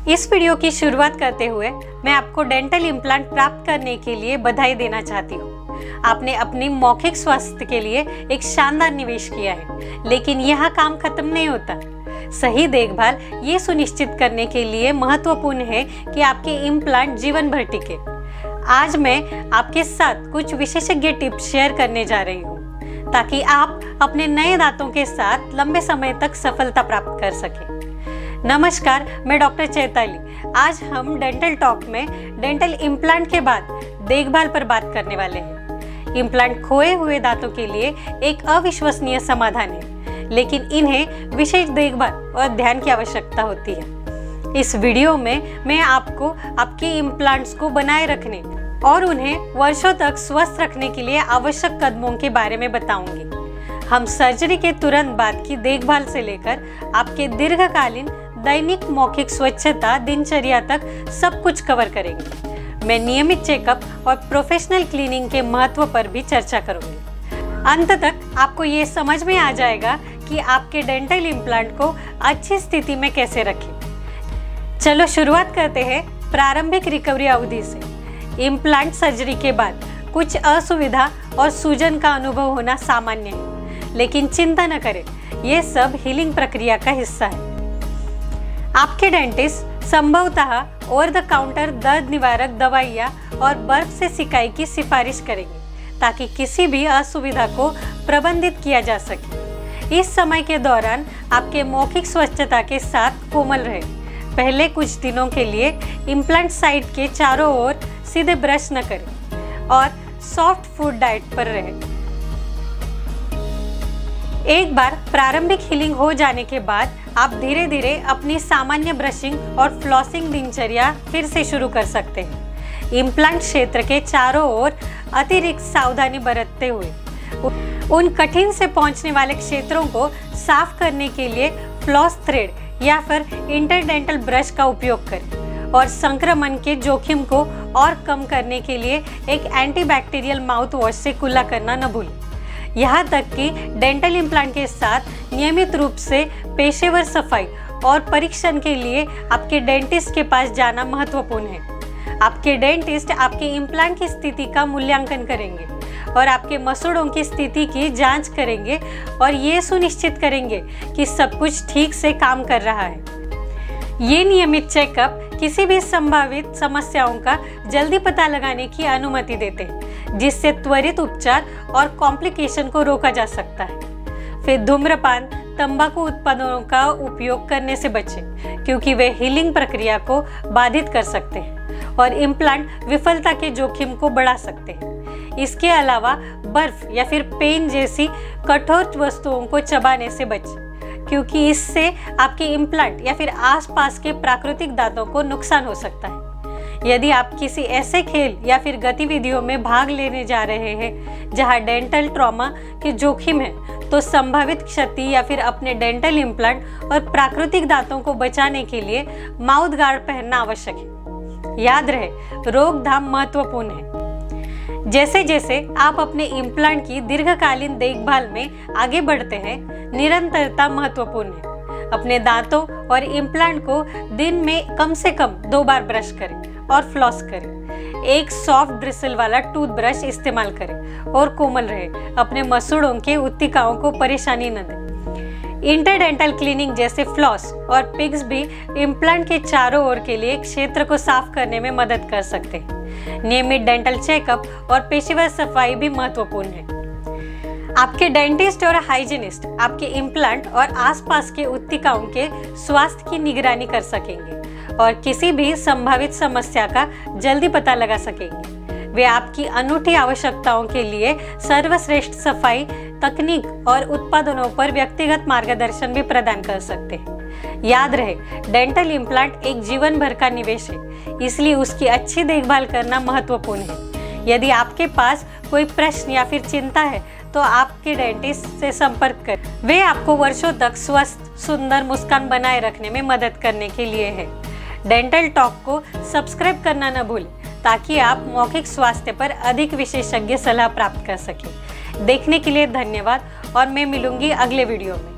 इस वीडियो की शुरुआत करते हुए मैं आपको डेंटल इम्प्लांट प्राप्त करने के लिए बधाई देना चाहती हूँ। आपने अपनी मौखिक स्वास्थ्य के लिए एक शानदार निवेश किया है, लेकिन यह काम खत्म नहीं होता। सही देखभाल ये सुनिश्चित करने के लिए महत्वपूर्ण है कि आपके इम्प्लांट जीवन भर टिके। आज मैं आपके साथ कुछ विशेषज्ञ टिप्स शेयर करने जा रही हूँ ताकि आप अपने नए दांतों के साथ लंबे समय तक सफलता प्राप्त कर सकें। नमस्कार, मैं डॉक्टर चैताली। आज हम डेंटल टॉक में डेंटल इम्प्लांट के बाद देखभाल पर बात करने वाले हैं। इम्प्लांट खोए हुए दांतों के लिए एक अविश्वसनीय समाधान है, लेकिन इन्हें विशेष देखभाल और ध्यान की आवश्यकता होती है। इस वीडियो में मैं आपको आपके इम्प्लांट्स को बनाए रखने और उन्हें वर्षों तक स्वस्थ रखने के लिए आवश्यक कदमों के बारे में बताऊंगी। हम सर्जरी के तुरंत बाद की देखभाल से लेकर आपके दीर्घकालीन दैनिक मौखिक स्वच्छता दिनचर्या तक सब कुछ कवर करेंगे। मैं नियमित चेकअप और प्रोफेशनल क्लीनिंग के महत्व पर भी चर्चा करूंगी। अंत तक आपको ये समझ में आ जाएगा कि आपके डेंटल इम्प्लांट को अच्छी स्थिति में कैसे रखें। चलो शुरुआत करते हैं प्रारंभिक रिकवरी अवधि से। इम्प्लांट सर्जरी के बाद कुछ असुविधा और सूजन का अनुभव होना सामान्य है, लेकिन चिंता न करें, ये सब हीलिंग प्रक्रिया का हिस्सा है। आपके डेंटिस्ट संभवतः ओवर द काउंटर दर्द निवारक दवाइयाँ और बर्फ से सिकाई की सिफारिश करेंगे ताकि किसी भी असुविधा को प्रबंधित किया जा सके। इस समय के दौरान आपके मौखिक स्वच्छता के साथ कोमल रहे। पहले कुछ दिनों के लिए इम्प्लांट साइट के चारों ओर सीधे ब्रश न करें और सॉफ्ट फूड डाइट पर रहें। एक बार प्रारंभिक हीलिंग हो जाने के बाद आप धीरे धीरे अपनी सामान्य ब्रशिंग और फ्लॉसिंग दिनचर्या फिर से शुरू कर सकते हैं। इम्प्लांट क्षेत्र के चारों ओर अतिरिक्त सावधानी बरतते हुए उन कठिन से पहुंचने वाले क्षेत्रों को साफ करने के लिए फ्लॉस थ्रेड या फिर इंटरडेंटल ब्रश का उपयोग करें और संक्रमण के जोखिम को और कम करने के लिए एक एंटीबैक्टीरियल माउथ वॉश से कुल्ला करना न भूलें। यहाँ तक कि डेंटल इम्प्लांट के साथ नियमित रूप से पेशेवर सफाई और परीक्षण के लिए आपके डेंटिस्ट के पास जाना महत्वपूर्ण है। आपके डेंटिस्ट आपके इम्प्लांट की स्थिति का मूल्यांकन करेंगे और आपके मसूड़ों की स्थिति की जांच करेंगे और ये सुनिश्चित करेंगे कि सब कुछ ठीक से काम कर रहा है। ये नियमित चेकअप किसी भी संभावित समस्याओं का जल्दी पता लगाने की अनुमति देते हैं, जिससे त्वरित उपचार और कॉम्प्लिकेशन को रोका जा सकता है। फिर धूम्रपान, तंबाकू उत्पादों का उपयोग करने से बचें, क्योंकि वे हीलिंग प्रक्रिया को बाधित कर सकते हैं और इम्प्लांट विफलता के जोखिम को बढ़ा सकते हैं। इसके अलावा बर्फ या फिर पेन जैसी कठोर वस्तुओं को चबाने से बचें, क्योंकि इससे आपके इम्प्लांट या फिर आसपास के प्राकृतिक दांतों को नुकसान हो सकता है। यदि आप किसी ऐसे खेल या फिर गतिविधियों में भाग लेने जा रहे हैं जहां डेंटल ट्रॉमा के जोखिम है, तो संभावित क्षति या फिर अपने डेंटल इम्प्लांट और प्राकृतिक दांतों को बचाने के लिए माउथ गार्ड पहनना आवश्यक है। याद रहे, रोकथाम महत्वपूर्ण है। जैसे जैसे आप अपने इम्प्लांट की दीर्घकालीन देखभाल में आगे बढ़ते हैं, निरंतरता महत्वपूर्ण है। अपने दांतों और इम्प्लांट को दिन में कम से कम 2 बार ब्रश करें और फ्लॉस करें। एक सॉफ्ट ब्रिसल वाला टूथब्रश इस्तेमाल करें और कोमल रहे। अपने मसूड़ों के उत्तिकाओं को परेशानी न दें। इंटरडेंटल क्लीनिंग जैसे फ्लॉस और पिग्स भी इम्प्लांट के चारों ओर के लिए क्षेत्र को साफ करने में मदद कर सकते हैं। नियमित डेंटल चेकअप और पेशेवर सफाई भी महत्वपूर्ण है। आपके डेंटिस्ट और हाइजीनिस्ट आपके इम्प्लांट और आसपास के उत्तिकाओं के स्वास्थ्य की निगरानी कर सकेंगे और किसी भी संभावित समस्या का जल्दी पता लगा सकेंगे। वे आपकी अनूठी आवश्यकताओं के लिए सर्वश्रेष्ठ सफाई तकनीक और उत्पादनों पर व्यक्तिगत मार्गदर्शन भी प्रदान कर सकते हैं। याद रहे, डेंटल इम्प्लांट एक जीवन भर का निवेश है, इसलिए उसकी अच्छी देखभाल करना महत्वपूर्ण है। यदि आपके पास कोई प्रश्न या फिर चिंता है तो आपके डेंटिस्ट से संपर्क करें। वे आपको वर्षों तक स्वस्थ, सुंदर मुस्कान बनाए रखने में मदद करने के लिए है। डेंटल टॉक को सब्सक्राइब करना न भूलें ताकि आप मौखिक स्वास्थ्य पर अधिक विशेषज्ञ सलाह प्राप्त कर सकें। देखने के लिए धन्यवाद और मैं मिलूंगी अगले वीडियो में।